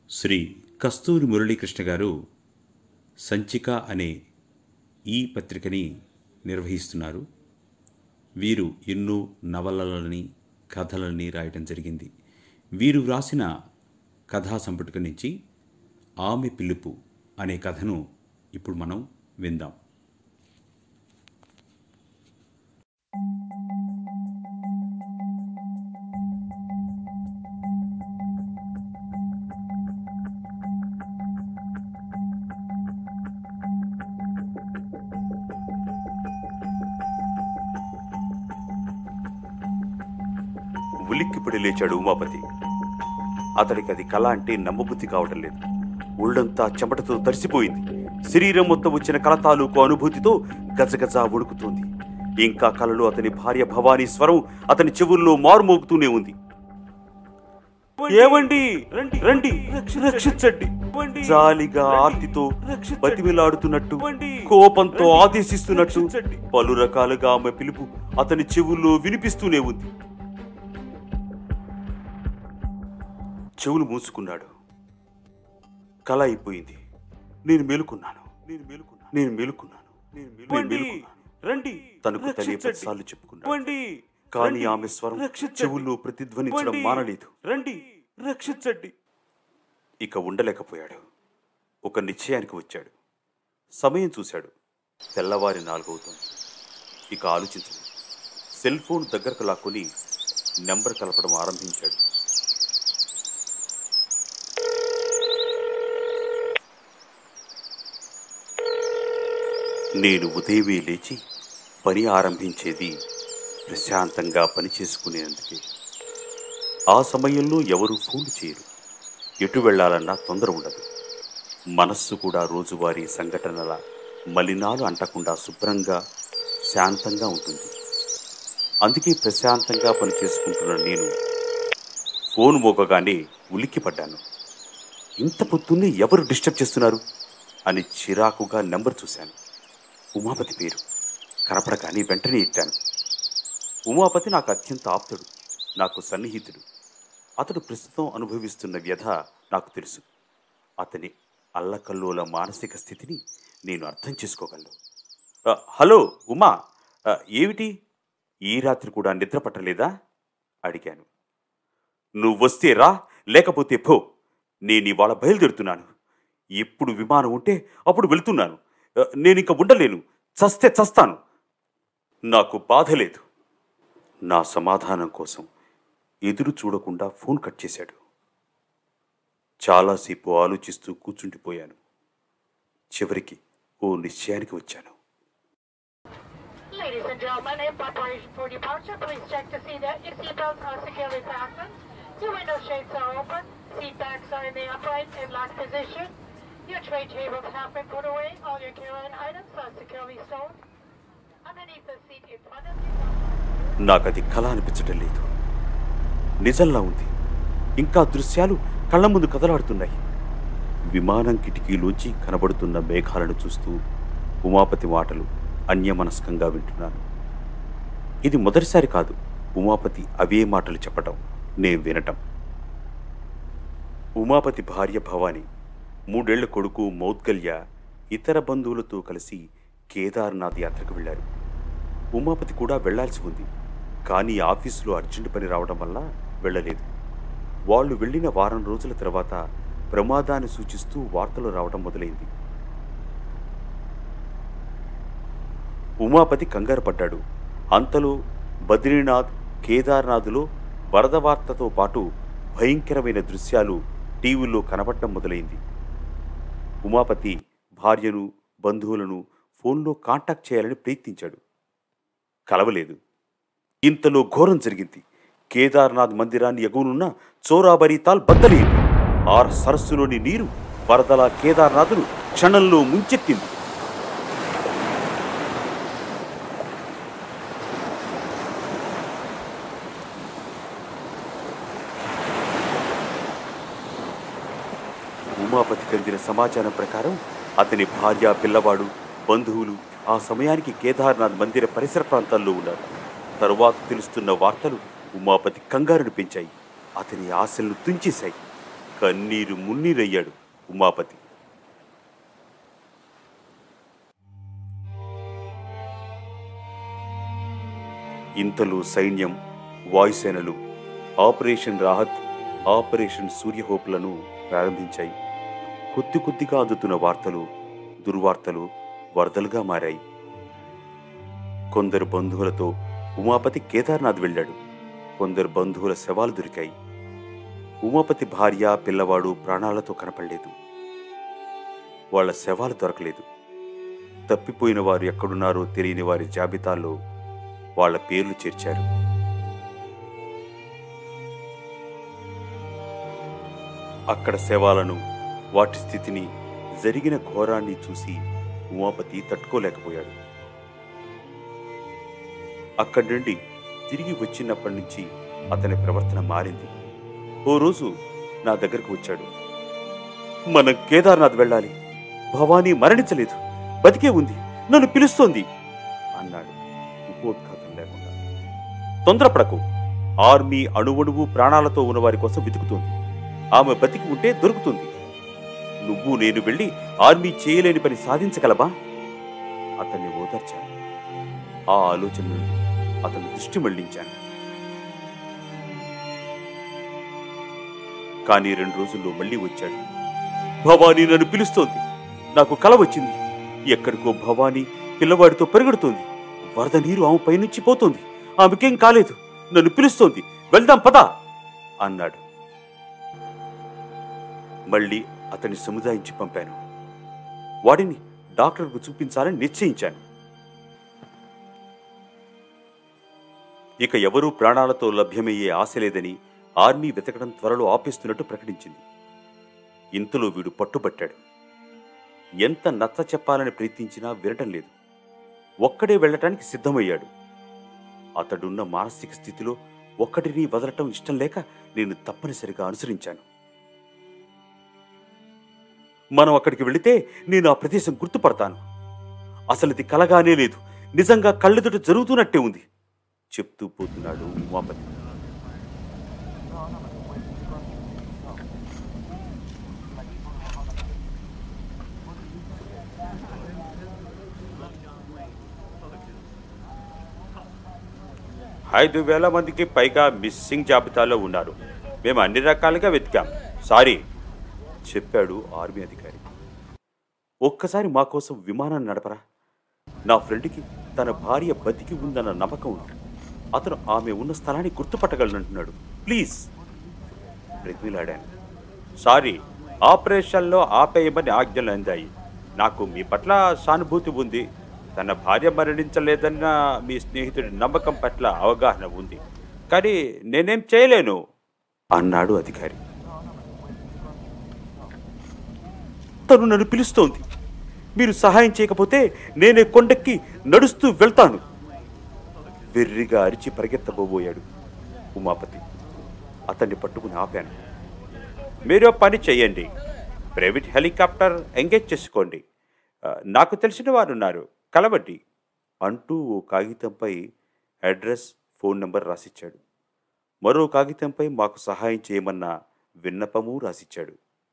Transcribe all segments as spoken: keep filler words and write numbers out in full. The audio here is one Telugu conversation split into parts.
శ్రీ కస్తూరి మురళీకృష్ణ గారు సంచిక అనే ఈ పత్రికని నిర్వహిస్తున్నారు. వీరు ఎన్నో నవలలని కథలని రాయటం జరిగింది. వీరు వ్రాసిన కథా సంపుటిక నుంచి ఆమె పిలుపు అనే కథను ఇప్పుడు మనం విందాం. ఉలిక్కిపడి లేచాడు ఉమాపతి. అతడికి అది కళ అంటే నమ్మబుద్ధి కావటం లేదు. ఒళ్ళంతా చెమటతో తడిసిపోయింది. శరీరం మొత్తం వచ్చిన కళ తాలూకు అనుభూతితో గజగజ ఉడుకుతోంది. ఇంకా కళలో అతని భార్య భవానీ స్వరం అతని చెవుల్లో మారుమోగుతూనే ఉంది. ఏవండి, రండి, రక్షించండి. జాలిగా ఆర్తితో బతిమిలాడుతున్నట్టు, కోపంతో ఆదేశిస్తున్నట్టు పలు రకాలుగా ఆమె పిలుపు అతని చెవుల్లో వినిపిస్తూనే ఉంది. చెవులు మూసుకున్నాడు. కళ అయిపోయింది. నేను మేలుకున్నాను, నేను మేలుకున్నాను, నేను మేలుకున్నాను, నేను మేలుకున్నాను. రండి, తనకు తనే పదిసార్లు చెప్పుకున్నాడు. కానీ ఆమె స్వరం చెవుల్లో ప్రతిధ్వనించడం మానలేదు. రండి, రక్షించండి. ఇక ఉండలేకపోయాడు. ఒక నిశ్చయానికి వచ్చాడు. సమయం చూశాడు. తెల్లవారి నాలుగవుతుంది. ఇక ఆలోచించలేదు. సెల్ ఫోన్ దగ్గరకు లాక్కొని నెంబర్ కలపడం ఆరంభించాడు. నేను ఉదయమే లేచి పని ఆరంభించేది ప్రశాంతంగా పని చేసుకునేందుకే. ఆ సమయంలో ఎవరూ ఫోన్ చేయరు. ఎటు వెళ్లాలన్నా తొందర ఉండదు. మనస్సు కూడా రోజువారీ సంఘటనల మలినాలు అంటకుండా శుభ్రంగా శాంతంగా ఉంటుంది. అందుకే ప్రశాంతంగా పని చేసుకుంటున్న నేను ఫోన్ మోగగానే ఉలిక్కిపడ్డాను. ఇంత పొద్దున్నే ఎవరు డిస్టర్బ్ చేస్తున్నారు అని చిరాకుగా నెంబర్ చూశాను. ఉమాపతి పేరు కనపడగానే వెంటనే ఎత్తాను. ఉమాపతి నాకు అత్యంత ఆప్తుడు, నాకు సన్నిహితుడు. అతడు ప్రస్తుతం అనుభవిస్తున్న వ్యధ నాకు తెలుసు. అతని అల్లకల్లోల మానసిక స్థితిని నేను అర్థం చేసుకోగలను. హలో ఉమా, ఏమిటి ఈ రాత్రి కూడా నిద్ర పట్టలేదా అడిగాను. నువ్వు వస్తే రా, లేకపోతే పో. నేను ఇవాళ బయలుదేరుతున్నాను. ఎప్పుడు విమానం ఉంటే అప్పుడు వెళుతున్నాను. నేనింక ఉండలేను. చస్తే చస్తాను. నాకు బాధ లేదు. నా సమాధానం కోసం ఎదురు చూడకుండా ఫోన్ కట్ చేశాడు. చాలాసేపు ఆలోచిస్తూ కూర్చుండిపోయాను. చివరికి ఓ నిశ్చయానికి వచ్చాను. Your tray tables have been put away. All your carry-on items are securely stowed. Underneath the seat in front of you. నాకది కళ అనిపించటం లేదు. నిజంలా ఉంది. ఇంకా దృశ్యాలు కళ్ళ ముందు కదలాడుతున్నాయి. విమానం కిటికీలోంచి కనబడుతున్న మేఘాలను చూస్తూ ఉమాపతి మాటలు అన్యమనస్కంగా వింటున్నాను. ఇది మొదటిసారి కాదు ఉమాపతి అవే మాటలు చెప్పటం, నేను వినటం. ఉమాపతి భార్య భవాని, మూడేళ్ల కొడుకు మౌద్గల్య ఇతర బంధువులతో కలిసి కేదార్నాథ్ యాత్రకు వెళ్లారు. ఉమాపతి కూడా వెళ్లాల్సి ఉంది. కానీ ఆఫీసులో అర్జెంట్ పని రావడం వల్ల వెళ్ళలేదు. వాళ్ళు వెళ్ళిన వారం రోజుల తర్వాత ప్రమాదాన్ని సూచిస్తూ వార్తలు రావడం మొదలైంది. ఉమాపతి కంగారు పడ్డాడు. అంతలో బద్రీనాథ్, కేదార్నాథ్లో వరద వార్తతో పాటు భయంకరమైన దృశ్యాలు టీవీలో కనబడటం మొదలైంది. ఉమాపతి భార్యను, బంధువులను ఫోన్లో కాంటాక్ట్ చేయాలని ప్రయత్నించాడు. కలవలేదు. ఇంతలో ఘోరం జరిగింది. కేదార్నాథ్ మందిరాన్ని ఎగువనున్న చోరాబరీ తాల్ బద్దలైంది. ఆ సరస్సులోని నీరు వరదల కేదార్నాథ్ను క్షణంలో ముంచెత్తింది. ఉమాపతికి అందిన సమాచారం ప్రకారం అతని భార్య, పిల్లవాడు, బంధువులు ఆ సమయానికి కేదార్నాథ్ మందిర పరిసర ప్రాంతాల్లో ఉన్నారు. తరువాత తెలుస్తున్న వార్తలు ఉమాపతి కంగారును పెంచాయి. అతని ఆశలను తుంచేశాయి. కన్నీరు మున్నీరయ్యాడు ఉమాపతి. ఇంతలో సైన్యం, వాయుసేనలు ఆపరేషన్ రాహత్, ఆపరేషన్ సూర్యహోప్లను ప్రారంభించాయి. కొద్ది కొద్దిగా అందుతున్న వార్తలు దుర్వార్తలు వరదలుగా మారాయి. కొందరు బంధువులతో ఉమాపతి కేదార్నాథ్ వెళ్ళాడు. కొందరు బంధువుల శవాలు దొరికాయి. ఉమాపతి భార్య, పిల్లవాడు ప్రాణాలతో కనపడలేదు. వాళ్ల శవాలు దొరకలేదు. తప్పిపోయిన వారు ఎక్కడున్నారో తెలియని వారి జాబితాల్లో వాళ్ల పేర్లు చేర్చారు. అక్కడ శవాలను, వాటి స్థితిని, జరిగిన ఘోరాన్ని చూసి ఉమాపతి తట్టుకోలేకపోయాడు. అక్కడి నుండి తిరిగి వచ్చినప్పటి నుంచి అతని ప్రవర్తన మారింది. ఓ రోజు నా దగ్గరకు వచ్చాడు. మనం కేదార్నాథ్ వెళ్ళాలి, భవానీ మరణించలేదు, బతికే ఉంది, నన్ను పిలుస్తోంది అన్నాడు ఉపోద్ఘాతం లేకుండా. తొందరపడకు, ఆర్మీ అణువణువు ప్రాణాలతో ఉన్నవారి కోసం వెతుకుతోంది. ఆమె బతికి ఉంటే దొరుకుతుంది. నువ్వు నేను వెళ్ళి ఆర్మీ చేయలేని పని సాధించగలవా? అతన్ని ఓదార్చాను. ఆ ఆలోచన నుండి అతను దృష్టి మళ్లించాను. కానీ రెండు రోజుల్లో మళ్లీ వచ్చాడు. భవానీ నన్ను పిలుస్తోంది, నాకు కల వచ్చింది. ఎక్కడికో భవానీ పిల్లవాడితో పెరుగుడుతోంది. వరద నీరు ఆమె పైనుంచి పోతోంది. ఆమెకేం కాలేదు, నన్ను పిలుస్తోంది, వెళ్దాం పదా అన్నాడు. మళ్ళీ అతన్ని సముదాయించి పంపాను. వాడిని డాక్టర్కు చూపించాలని నిశ్చయించాను. ఇక ఎవరూ ప్రాణాలతో లభ్యమయ్యే ఆశ లేదని ఆర్మీ వెతకడం త్వరలో ఆపేస్తున్నట్టు ప్రకటించింది. ఇంతలో వీడు పట్టుబట్టాడు. ఎంత నచ్చ చెప్పాలని ప్రయత్నించినా వినటం లేదు. ఒక్కడే వెళ్లటానికి సిద్ధమయ్యాడు. అతడున్న మానసిక స్థితిలో ఒక్కడిని వదలటం ఇష్టం లేక నేను తప్పనిసరిగా అనుసరించాను. మనం అక్కడికి వెళితే నేను ఆ ప్రదేశం గుర్తుపడతాను. అసలు ఇది కలగానే లేదు, నిజంగా కళ్ళెదుట జరుగుతున్నట్టే ఉంది చెప్తూ పోతున్నాడు ఉమాపతి. ఐదు వేల మందికి పైగా మిస్సింగ్ జాబితాలో ఉన్నారు. మేము అన్ని రకాలుగా వెతికాం, సారీ చెప్పాడు ఆర్మీ అధికారి. ఒక్కసారి మా కోసం విమానాన్ని నడపరా? నా ఫ్రెండ్కి తన భార్య బతికి ఉందన్న నమ్మకం ఉంది. అతను ఆమె ఉన్న స్థలాన్ని గుర్తుపట్టగలనంటున్నాడు. ప్లీజ్ బ్రతిమిలాడాను. సారీ, ఆపరేషన్లో ఆపేయమని ఆజ్ఞలు అందాయి. నాకు మీ పట్ల సానుభూతి ఉంది. తన భార్య మరణించలేదన్న మీ స్నేహితుడి నమ్మకం పట్ల అవగాహన ఉంది. కానీ నేనేం చేయలేను అన్నాడు అధికారి. తను నన్ను పిలుస్తోంది. మీరు సహాయం చేయకపోతే నేనే కొండెక్కి నడుస్తూ వెళ్తాను. వెర్రిగా అరిచి పరిగెత్తబోబోయాడు ఉమాపతి. అతన్ని పట్టుకుని ఆపాను. మీరు పని చెయ్యండి, ప్రైవేట్ హెలికాప్టర్ ఎంగేజ్ చేసుకోండి. నాకు తెలిసిన వారు ఉన్నారు, కలవండి అంటూ ఓ కాగితంపై అడ్రస్, ఫోన్ నంబర్ రాసిచ్చాడు. మరో కాగితంపై మాకు సహాయం చేయమన్న విన్నపము రాసిచ్చాడు.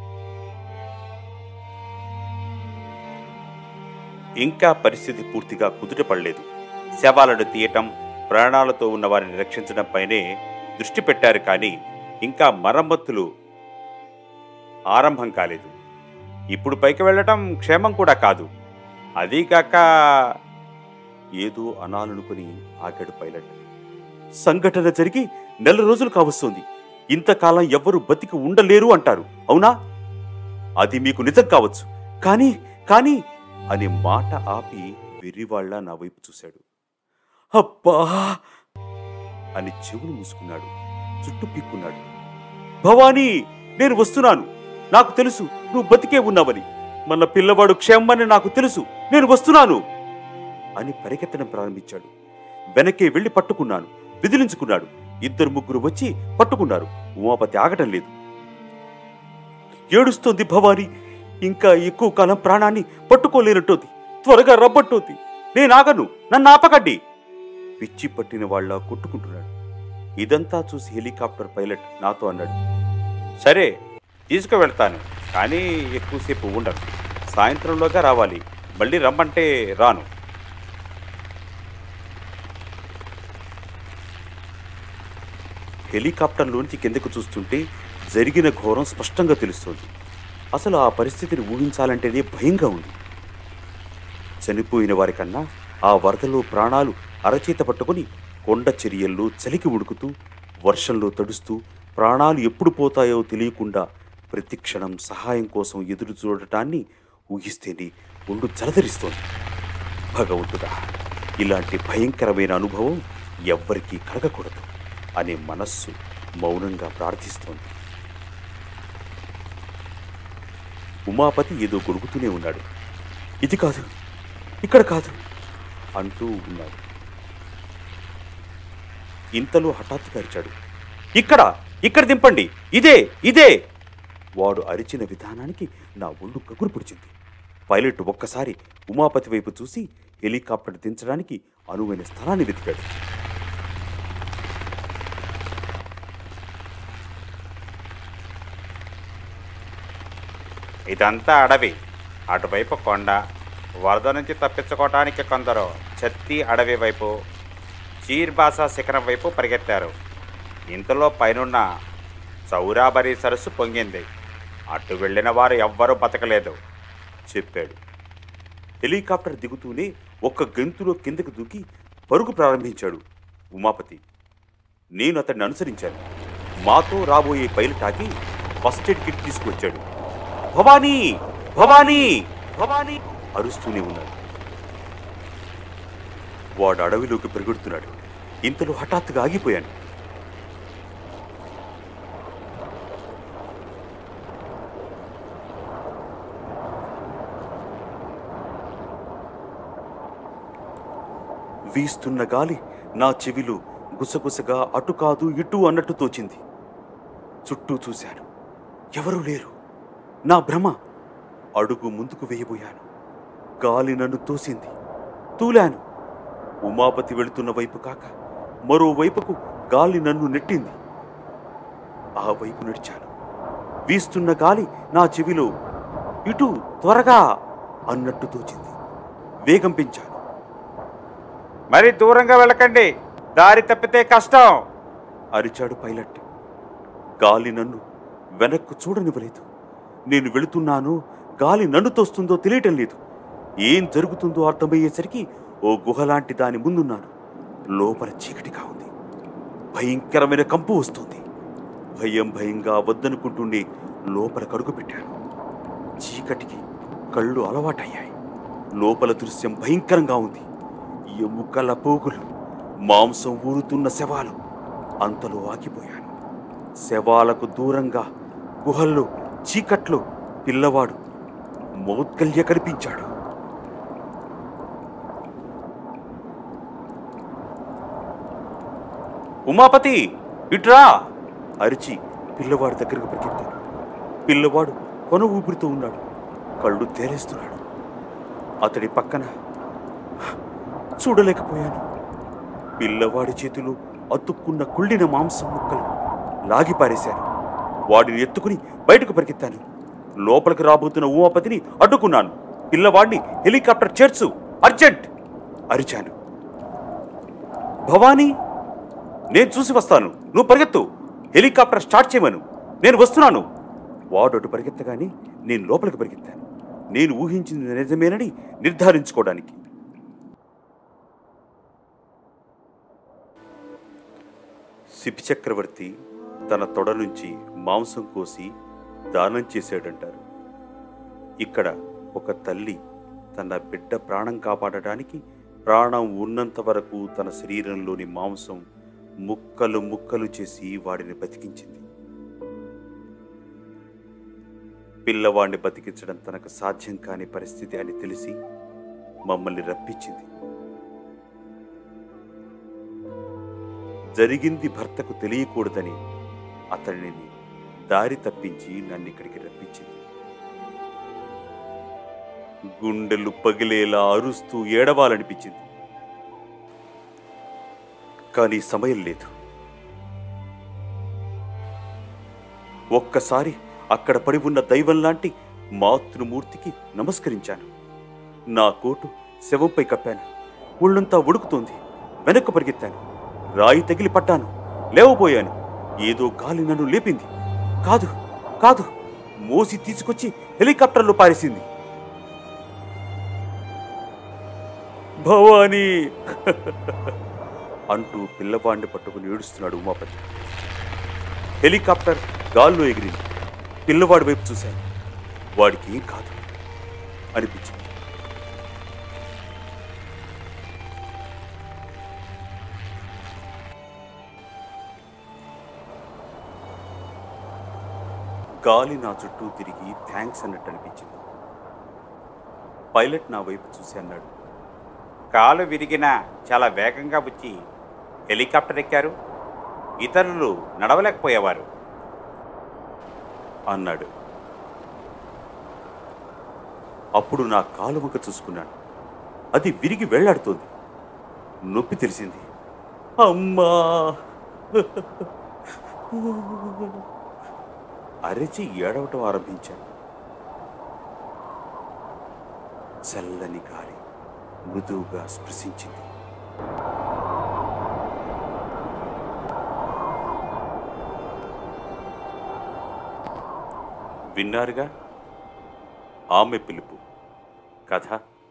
ఇంకా పరిస్థితి పూర్తిగా కుదుటపడలేదు. శవాలను తీయటం, ప్రాణాలతో ఉన్న వారిని రక్షించడంపైనే దృష్టి పెట్టారు. కానీ ఇంకా మరమ్మతులు ఆరంభం కాలేదు. ఇప్పుడు పైకి వెళ్ళటం క్షేమం కూడా కాదు. అదీకాక ఏదో అనాలనుకుని ఆగాడు పైలట్. సంఘటన జరిగి నెల రోజులు కావస్తోంది. ఇంతకాలం ఎవ్వరూ బతికి ఉండలేరు అంటారు, అవునా? అది మీకు నిజం కావచ్చు, కానీ కానీ అనే మాట ఆపి వెర్రివాళ్లా నా వైపు చూశాడు. అబ్బా అని చెవులు మూసుకున్నాడు, చుట్టూ పీక్కున్నాడు. భవానీ, నేను వస్తున్నాను. నాకు తెలుసు నువ్వు బతికే ఉన్నావని. మన పిల్లవాడు క్షేమని నాకు తెలుసు. నేను వస్తున్నాను అని పరిగెత్తడం ప్రారంభించాడు. వెనకే వెళ్లి పట్టుకున్నాను. విదిలించుకున్నాడు. ఇద్దరు ముగ్గురు వచ్చి పట్టుకున్నారు. ఉమాపతి ఆగటం లేదు. ఏడుస్తోంది భవానీ. ఇంకా ఎక్కువ కాలం ప్రాణాన్ని పట్టుకోలేనట్టోంది. త్వరగా రబ్బట్టోంది. నేనాగను, నన్ను ఆపకండి. పిచ్చి పట్టిన వాళ్ళ కొట్టుకుంటున్నాడు. ఇదంతా చూసి హెలికాప్టర్ పైలట్ నాతో అన్నాడు, సరే తీసుకువెళ్తాను, కానీ ఎక్కువసేపు ఉండను. సాయంత్రంలోగా రావాలి. మళ్ళీ రమ్మంటే రాను. హెలికాప్టర్లోంచి కిందకు చూస్తుంటే జరిగిన ఘోరం స్పష్టంగా తెలుస్తోంది. అసలు ఆ పరిస్థితిని ఊహించాలంటేనే భయంగా ఉంది. చనిపోయిన వారికన్నా ఆ వరదలో ప్రాణాలు అరచేత పట్టుకుని కొండ చర్యల్లో చలికి ఉడుకుతూ, వర్షంలో తడుస్తూ, ప్రాణాలు ఎప్పుడు పోతాయో తెలియకుండా ప్రతి క్షణం సహాయం కోసం ఎదురు చూడటాన్ని ఊహిస్తేనే ఒళ్ళు జలధరిస్తోంది. భగవంతుడా, ఇలాంటి భయంకరమైన అనుభవం ఎవ్వరికీ కలగకూడదు అనే మనస్సు మౌనంగా ప్రార్థిస్తోంది. ఉమాపతి ఏదో గొడుగుతూనే ఉన్నాడు. ఇది కాదు, ఇక్కడ కాదు అంటూ ఉన్నాడు. ఇంతలో హఠాత్తుగా అరిచాడు, ఇక్కడ ఇక్కడ దింపండి, ఇదే ఇదే. వాడు అరిచిన విధానానికి నా ఒళ్ళు గగురు పొడిచింది. పైలట్ ఒక్కసారి ఉమాపతి వైపు చూసి హెలికాప్టర్ దించడానికి అనువైన స్థలాన్ని వెతికాడు. ఇదంతా అడవి, అటువైపు కొండ. వరద నుంచి తప్పించుకోవటానికి కొందరు ఛత్తీ అడవి వైపు, చీర్బాసా శిఖరం వైపు పరిగెత్తారు. ఇంతలో పైనున్న చౌరాబరి సరస్సు పొంగింది. అటు వెళ్ళిన వారు ఎవ్వరూ బతకలేదు చెప్పాడు. హెలికాప్టర్ దిగుతూనే ఒక్క గెంతులో కిందకు దూకి పరుగు ప్రారంభించాడు ఉమాపతి. నేను అతన్ని అనుసరించాను. మాతో రాబోయే పైలట్ ఆగి ఫస్ట్ ఎయిడ్ కిట్ తీసుకువచ్చాడు. భవానీ భవానీ భవానీ అరుస్తూనే ఉన్నాడు. వాడు అడవిలోకి పరిగెడుతున్నాడు. ఇంతలో హఠాత్తుగా ఆగిపోయాను. వీస్తున్న గాలి నా చెవిలో గుసగుసగా అటు కాదు ఇటు అన్నట్టు తోచింది. చుట్టూ చూశాను, ఎవరూ లేరు. నా భ్రమ. అడుగు ముందుకు వేయబోయాను. గాలి నన్ను తోసింది. తూలాను. ఉమాపతి వెళుతున్న వైపు కాక మరోవైపుకు గాలి నన్ను నెట్టింది. ఆ వైపు నడిచాను. వీస్తున్న గాలి నా చెవిలో ఇటు త్వరగా అన్నట్టు తోచింది. వేగం పెంచాను. మరి దూరంగా వెళ్ళకండి, దారి తప్పితే కష్టం అరిచాడు పైలట్. గాలి నన్ను వెనక్కు చూడనివ్వలేదు. నేను వెళుతున్నానో గాలి నన్ను తోస్తుందో తెలియటం లేదు. ఏం జరుగుతుందో అర్థమయ్యేసరికి ఓ గుహలాంటి దాని ముందున్నాను. లోపల చీకటిగా ఉంది. భయంకరమైన కంపు వస్తుంది. భయం భయంగా వద్దనుకుంటుండే లోపల కడుగు పెట్టాను. చీకటికి కళ్ళు అలవాటయ్యాయి. లోపల దృశ్యం భయంకరంగా ఉంది. ఎముకల పోగులు, మాంసం ఊరుతున్న శవాలు. అంతలో ఆగిపోయాను. శవాలకు దూరంగా గుహల్లో చీకట్లో పిల్లవాడు మౌద్గల్య కనిపించాడు. ఉమాపతి ఇట్రా అరిచి పిల్లవాడి దగ్గరకు పరిగెత్తాను. పిల్లవాడు కొన ఊపిరితో ఉన్నాడు. కళ్ళు తేలేస్తున్నాడు. అతడి పక్కన చూడలేకపోయాను. పిల్లవాడి చేతిలో అతుక్కున్న కుళ్ళిన మాంసం ముక్కలు లాగి పారేశాను. వాడిని ఎత్తుకుని బయటకు పరిగెత్తాను. లోపలికి రాబోతున్న ఉమాపతిని అడ్డుకున్నాను. పిల్లవాడిని హెలికాప్టర్ చేర్చు, అర్జెంట్ అరిచాను. భవానీ, నేను చూసి వస్తాను, నువ్వు పరిగెత్తు. హెలికాప్టర్ స్టార్ట్ చేయమను, నేను వస్తున్నాను. వాడు అటు పరిగెత్తగానే నేను లోపలికి పరిగెత్తాను. నేను ఊహించింది నిజమేనని నిర్ధారించుకోవడానికి. శిబి చక్రవర్తి తన తొడ నుంచి మాంసం కోసి దానం చేశాడంటారు. ఇక్కడ ఒక తల్లి తన బిడ్డ ప్రాణం కాపాడటానికి ప్రాణం ఉన్నంత వరకు తన శరీరంలోని మాంసం ముక్కలు ముక్కలు చేసి వాడిని బతికించింది. పిల్లవాడిని బతికించడం తనకు సాధ్యం కాని పరిస్థితి అని తెలిసి మమ్మల్ని రప్పించింది. జరిగింది భర్తకు తెలియకూడదని అతనిని దారి తప్పించి నన్ను ఇక్కడికి రప్పించింది. గుండెలు పగిలేలా అరుస్తూ ఏడవాలనిపించింది. కానీ సమయం లేదు. ఒక్కసారి అక్కడ పడి ఉన్న దైవం లాంటి మాతృమూర్తికి నమస్కరించాను. నా కోటు శవంపై కప్పాను. ఒళ్ళంతా ఉడుకుతోంది. వెనక్కు పరిగెత్తాను. రాయి తగిలి పడ్డాను. లేవబోయాను. ఏదో గాలి నన్ను లేపింది. కాదు కాదు మోసి తీసుకొచ్చి హెలికాప్టర్లో పారేసింది. భవానీ అంటూ పిల్లవాడిని పట్టుకుని ఏడుస్తున్నాడు ఉమాపతి. హెలికాప్టర్ గాల్లో ఎగిరింది. పిల్లవాడి వైపు చూశాను. వాడికి ఏం కాదు అనిపించింది. గాలి నా చుట్టూ తిరిగి థ్యాంక్స్ అన్నట్టు అనిపించింది. పైలట్ నా వైపు చూసి అన్నాడు, కాలు విరిగినా చాలా వేగంగా వచ్చి హెలికాప్టర్ ఎక్కారు. ఇతరులు నడవలేకపోయేవారు అన్నాడు. అప్పుడు నా కాలు వంక చూసుకున్నాను. అది విరిగి వెళ్లాడుతోంది. నొప్పి తెలిసింది. అమ్మా అరచి ఏడవటం ఆరంభించాను. చల్లని గాలి మృదువుగా స్పృశించింది. విన్నారుగా ఆమె పిలుపు కథ.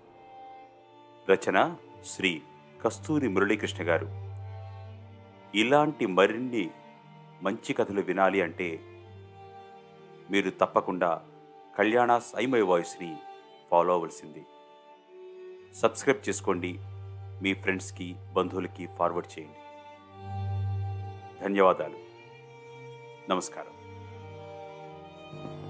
రచన శ్రీ కస్తూరి మురళీకృష్ణ గారు. ఇలాంటి మరిన్ని మంచి కథలు వినాలి అంటే మీరు తప్పకుండా కళ్యాణాస్ ఐ మై వాయిస్ని ఫాలో అవ్వాల్సింది. సబ్స్క్రైబ్ చేసుకోండి. మీ ఫ్రెండ్స్కి బంధువులకి ఫార్వర్డ్ చేయండి. ధన్యవాదాలు. నమస్కారం.